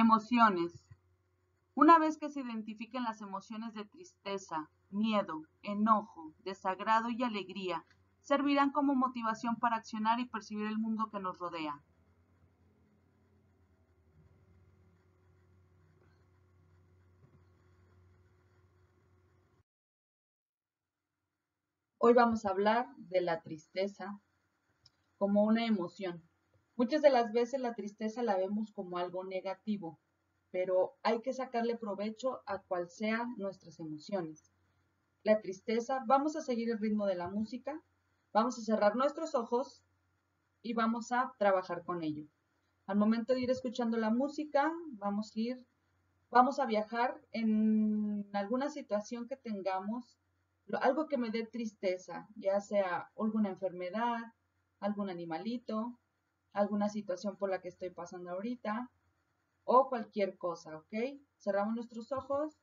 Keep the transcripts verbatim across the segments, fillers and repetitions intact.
Emociones. Una vez que se identifiquen las emociones de tristeza, miedo, enojo, desagrado y alegría, servirán como motivación para accionar y percibir el mundo que nos rodea. Hoy vamos a hablar de la tristeza como una emoción. Muchas de las veces la tristeza la vemos como algo negativo, pero hay que sacarle provecho a cual sean nuestras emociones. La tristeza, vamos a seguir el ritmo de la música, vamos a cerrar nuestros ojos y vamos a trabajar con ello. Al momento de ir escuchando la música, vamos a ir, vamos a viajar en alguna situación que tengamos, algo que me dé tristeza, ya sea alguna enfermedad, algún animalito, alguna situación por la que estoy pasando ahorita o cualquier cosa, ¿ok? Cerramos nuestros ojos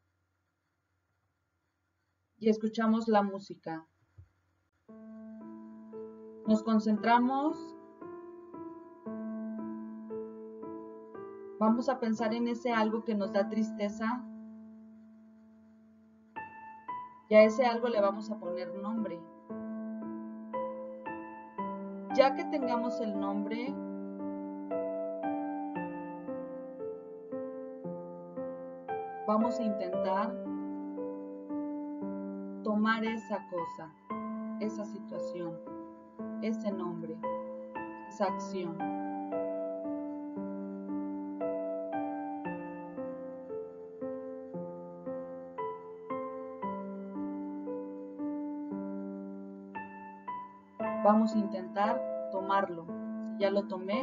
y escuchamos la música. Nos concentramos. Vamos a pensar en ese algo que nos da tristeza. Y a ese algo le vamos a poner nombre. Ya que tengamos el nombre, vamos a intentar tomar esa cosa, esa situación, ese nombre, esa acción. Vamos a intentar tomarlo. Si ya lo tomé,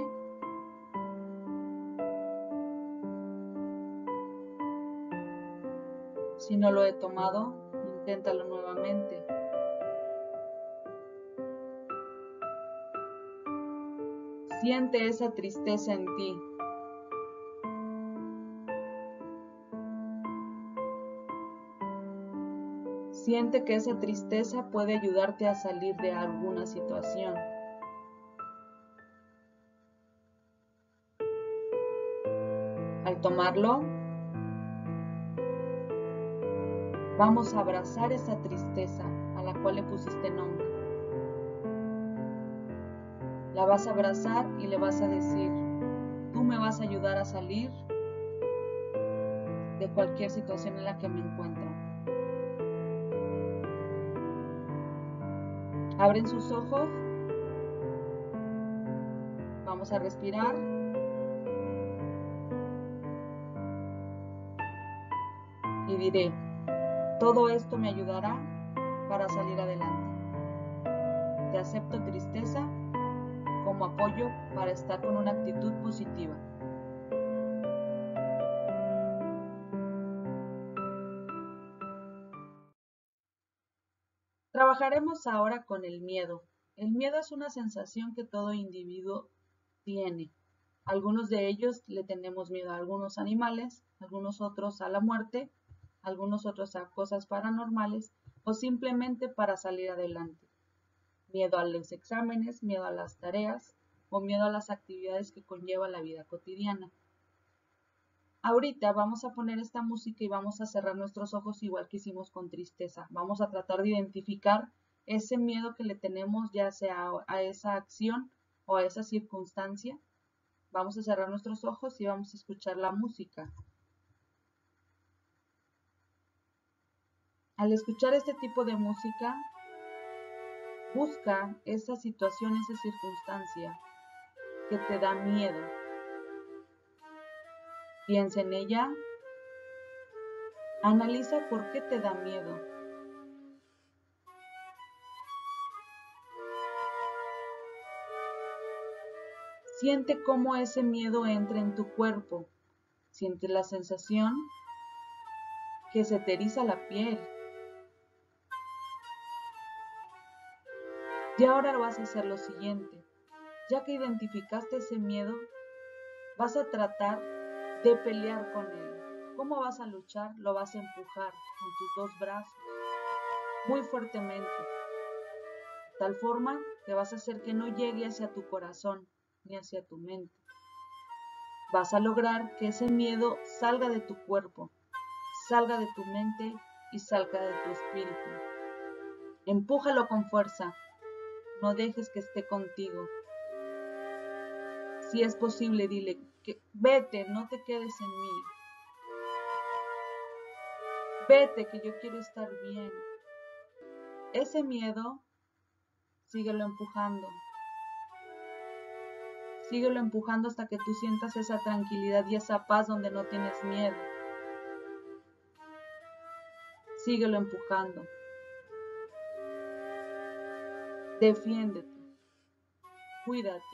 si no lo he tomado, inténtalo nuevamente. Siente esa tristeza en ti. Siente que esa tristeza puede ayudarte a salir de alguna situación. Al tomarlo, vamos a abrazar esa tristeza a la cual le pusiste nombre. La vas a abrazar y le vas a decir, tú me vas a ayudar a salir de cualquier situación en la que me encuentro. Abren sus ojos. Vamos a respirar. Y diré, todo esto me ayudará para salir adelante. Te acepto tristeza como apoyo para estar con una actitud positiva. Trabajaremos ahora con el miedo. El miedo es una sensación que todo individuo tiene. Algunos de ellos le tenemos miedo a algunos animales, algunos otros a la muerte, algunos otros a cosas paranormales o simplemente para salir adelante. Miedo a los exámenes, miedo a las tareas o miedo a las actividades que conlleva la vida cotidiana. Ahorita vamos a poner esta música y vamos a cerrar nuestros ojos igual que hicimos con tristeza. Vamos a tratar de identificar ese miedo que le tenemos ya sea a esa acción o a esa circunstancia. Vamos a cerrar nuestros ojos y vamos a escuchar la música. Al escuchar este tipo de música, busca esa situación, esa circunstancia que te da miedo. Piensa en ella. Analiza por qué te da miedo. Siente cómo ese miedo entra en tu cuerpo. Siente la sensación que se te eriza la piel. Y ahora vas a hacer lo siguiente. Ya que identificaste ese miedo, vas a tratar de pelear con él. ¿Cómo vas a luchar? Lo vas a empujar con tus dos brazos muy fuertemente. De tal forma que vas a hacer que no llegue hacia tu corazón ni hacia tu mente. Vas a lograr que ese miedo salga de tu cuerpo, salga de tu mente y salga de tu espíritu. Empújalo con fuerza, no dejes que esté contigo. Si es posible, dile que vete, no te quedes en mí. Vete, que yo quiero estar bien. Ese miedo, síguelo empujando. Síguelo empujando hasta que tú sientas esa tranquilidad y esa paz donde no tienes miedo. Síguelo empujando. Defiéndete. Cuídate.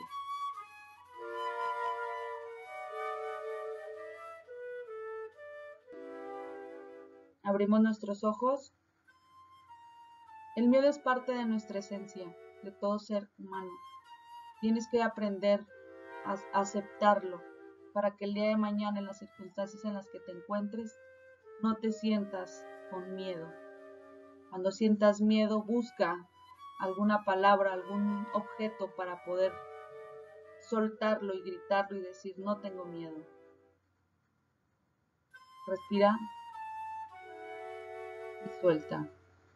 Abrimos nuestros ojos. El miedo es parte de nuestra esencia, de todo ser humano. Tienes que aprender a aceptarlo para que el día de mañana, en las circunstancias en las que te encuentres, no te sientas con miedo. Cuando sientas miedo, busca alguna palabra, algún objeto para poder soltarlo y gritarlo y decir, no tengo miedo. Respira y suelta.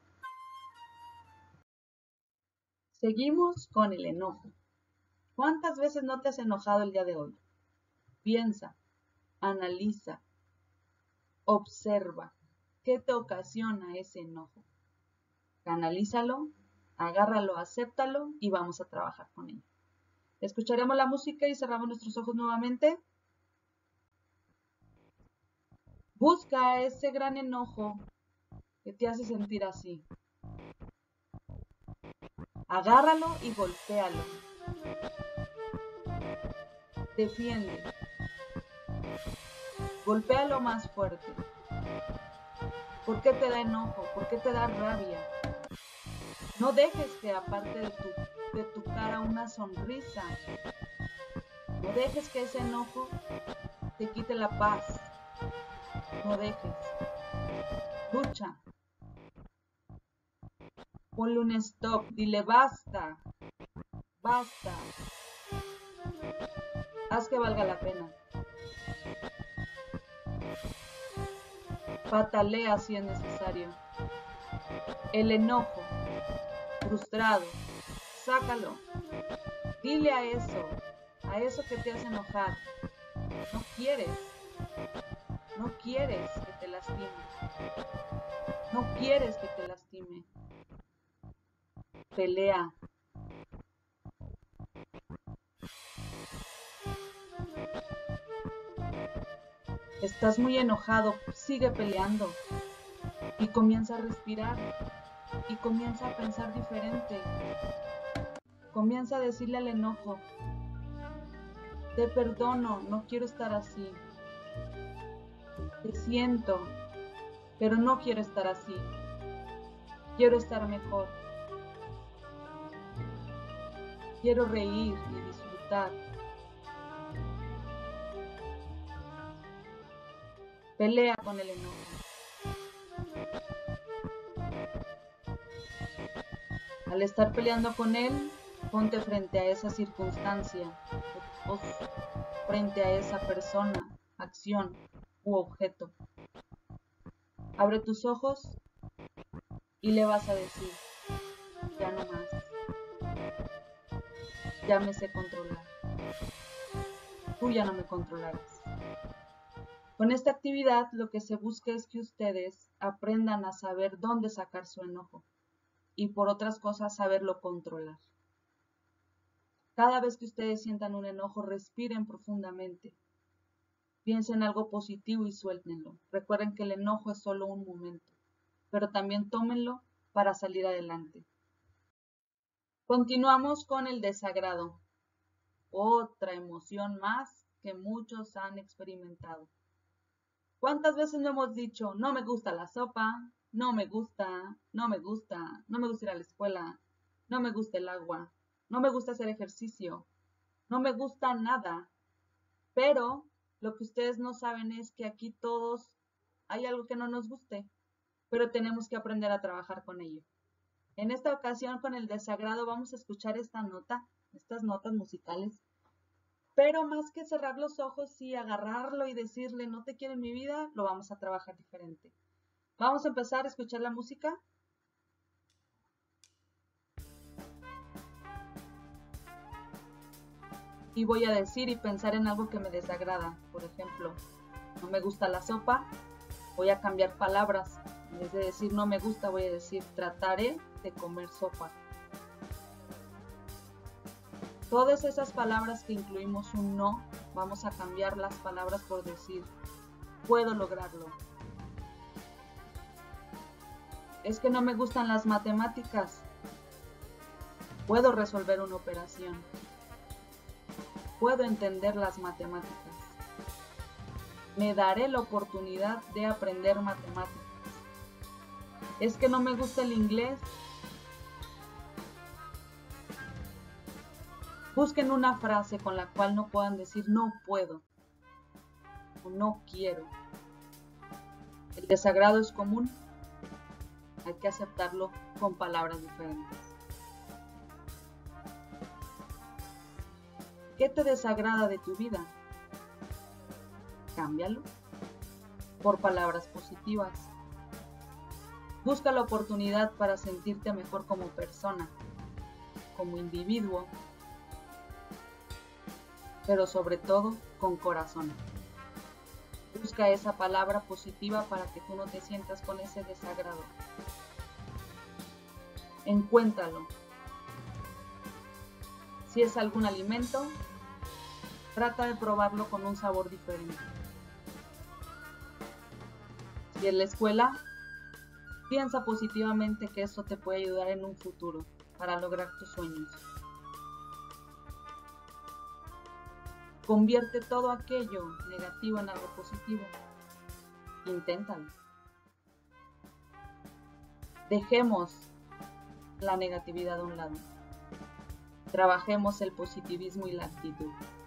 Seguimos con el enojo. ¿Cuántas veces no te has enojado el día de hoy? Piensa, analiza, observa. ¿Qué te ocasiona ese enojo? Canalízalo, agárralo, acéptalo y vamos a trabajar con ello. Escucharemos la música y cerramos nuestros ojos nuevamente. Busca ese gran enojo que te hace sentir así. Agárralo y golpéalo. Defiende. Golpéalo más fuerte. ¿Por qué te da enojo? ¿Por qué te da rabia? No dejes que aparte de tu, de tu cara una sonrisa. No dejes que ese enojo te quite la paz. No dejes. Lucha. Ponle un stop. Dile basta. Basta. Haz que valga la pena. Patalea si es necesario. El enojo. Frustrado. Sácalo. Dile a eso. A eso que te hace enojar. No quieres. No quieres que te lastime. No quieres que te lastime. Pelea. Estás muy enojado, sigue peleando. Y comienza a respirar. Y comienza a pensar diferente. Comienza a decirle al enojo, te perdono, no quiero estar así. Te siento, pero no quiero estar así. Quiero estar mejor. Quiero reír y disfrutar. Pelea con el enojo. Al estar peleando con él, ponte frente a esa circunstancia, o frente a esa persona, acción u objeto. Abre tus ojos y le vas a decir, ya no más. Ya me sé controlar. Tú ya no me controlarás. Con esta actividad lo que se busca es que ustedes aprendan a saber dónde sacar su enojo y por otras cosas saberlo controlar. Cada vez que ustedes sientan un enojo, respiren profundamente. Piensen algo positivo y suéltenlo. Recuerden que el enojo es solo un momento, pero también tómenlo para salir adelante. Continuamos con el desagrado, otra emoción más que muchos han experimentado. ¿Cuántas veces no hemos dicho, no me gusta la sopa, no me gusta, no me gusta, no me gusta ir a la escuela, no me gusta el agua, no me gusta hacer ejercicio, no me gusta nada? Pero lo que ustedes no saben es que aquí todos hay algo que no nos guste, pero tenemos que aprender a trabajar con ello. En esta ocasión, con el desagrado, vamos a escuchar esta nota, estas notas musicales, Pero más que cerrar los ojos y agarrarlo y decirle no te quiero en mi vida, lo vamos a trabajar diferente. Vamos a empezar a escuchar la música. Y voy a decir y pensar en algo que me desagrada. Por ejemplo, no me gusta la sopa, voy a cambiar palabras. En vez de decir no me gusta, voy a decir trataré de comer sopa. Todas esas palabras que incluimos un no, vamos a cambiar las palabras por decir puedo lograrlo. Es que no me gustan las matemáticas, puedo resolver una operación. Puedo entender las matemáticas. Me daré la oportunidad de aprender matemáticas. Es que no me gusta el inglés. Busquen una frase con la cual no puedan decir no puedo o no quiero. El desagrado es común. Hay que aceptarlo con palabras diferentes. ¿Qué te desagrada de tu vida? Cámbialo por palabras positivas. Busca la oportunidad para sentirte mejor como persona, como individuo, pero sobre todo con corazón. Busca esa palabra positiva para que tú no te sientas con ese desagrado. Encuéntralo. Si es algún alimento, trata de probarlo con un sabor diferente. Si es la escuela, piensa positivamente que eso te puede ayudar en un futuro para lograr tus sueños. Convierte todo aquello negativo en algo positivo. Inténtalo. Dejemos la negatividad a un lado. Trabajemos el positivismo y la actitud.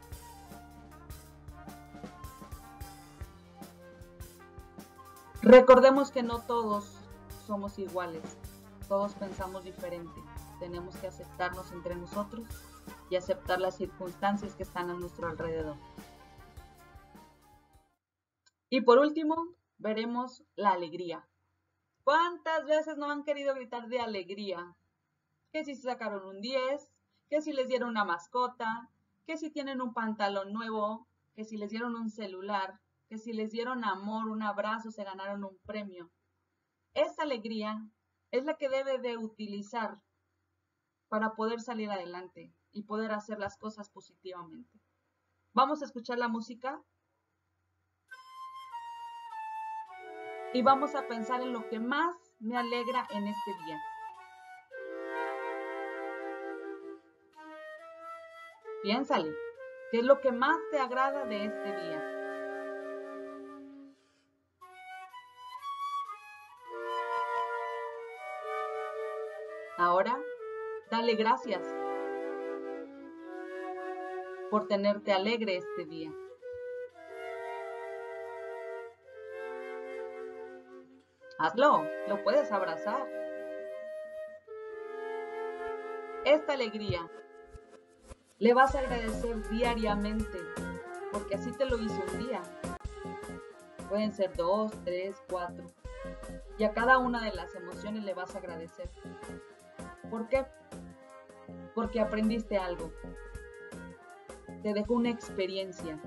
Recordemos que no todos somos iguales, todos pensamos diferente. Tenemos que aceptarnos entre nosotros y aceptar las circunstancias que están a nuestro alrededor. Y por último, veremos la alegría. ¿Cuántas veces no han querido gritar de alegría? Que si se sacaron un diez, que si les dieron una mascota, que si tienen un pantalón nuevo, que si les dieron un celular, que si les dieron amor, un abrazo, se ganaron un premio. Esta alegría es la que debe de utilizar para poder salir adelante y poder hacer las cosas positivamente. Vamos a escuchar la música y vamos a pensar en lo que más me alegra en este día. Piénsale, ¿qué es lo que más te agrada de este día? Ahora, dale gracias por tenerte alegre este día. Hazlo, lo puedes abrazar. Esta alegría le vas a agradecer diariamente, porque así te lo hizo un día. Pueden ser dos, tres, cuatro. Y a cada una de las emociones le vas a agradecer. ¿Por qué? Porque aprendiste algo. Te dejó una experiencia.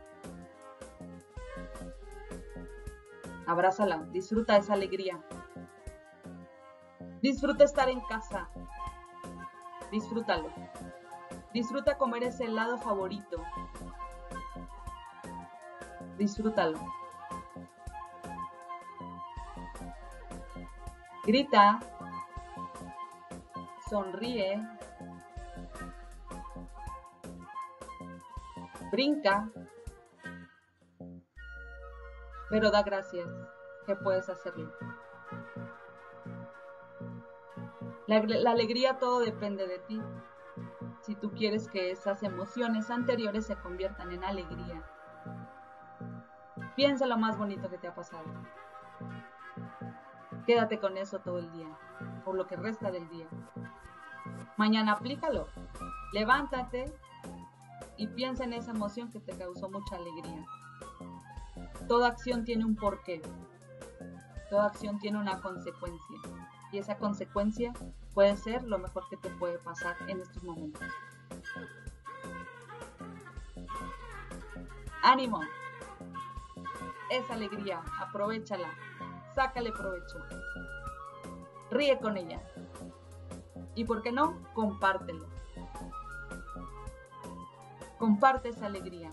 Abrázala, disfruta esa alegría. Disfruta estar en casa. Disfrútalo. Disfruta comer ese helado favorito. Disfrútalo. Grita. Sonríe. Brinca. Pero da gracias que puedes hacerlo. La, la alegría, todo depende de ti. Si tú quieres que esas emociones anteriores se conviertan en alegría, piensa lo más bonito que te ha pasado. Quédate con eso todo el día, por lo que resta del día. Mañana aplícalo. Levántate y piensa en esa emoción que te causó mucha alegría. Toda acción tiene un porqué. Toda acción tiene una consecuencia. Y esa consecuencia puede ser lo mejor que te puede pasar en estos momentos. ¡Ánimo! Esa alegría, aprovéchala, sácale provecho. Ríe con ella. Y por qué no, compártelo. Comparte esa alegría.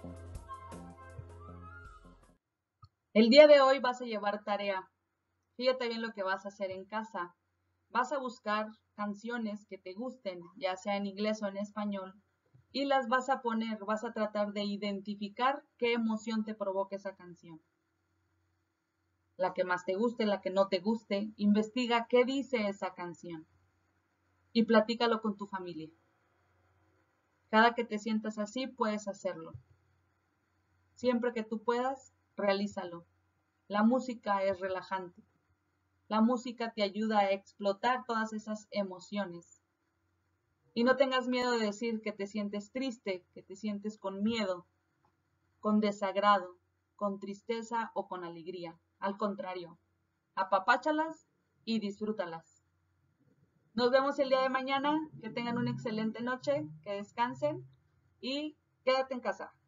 El día de hoy vas a llevar tarea. Fíjate bien lo que vas a hacer en casa. Vas a buscar canciones que te gusten, ya sea en inglés o en español, y las vas a poner, vas a tratar de identificar qué emoción te provoca esa canción. La que más te guste, la que no te guste, investiga qué dice esa canción y platícalo con tu familia. Cada que te sientas así, puedes hacerlo. Siempre que tú puedas, realízalo. La música es relajante. La música te ayuda a explotar todas esas emociones. Y no tengas miedo de decir que te sientes triste, que te sientes con miedo, con desagrado, con tristeza o con alegría. Al contrario, apapáchalas y disfrútalas. Nos vemos el día de mañana. Que tengan una excelente noche, que descansen y quédate en casa.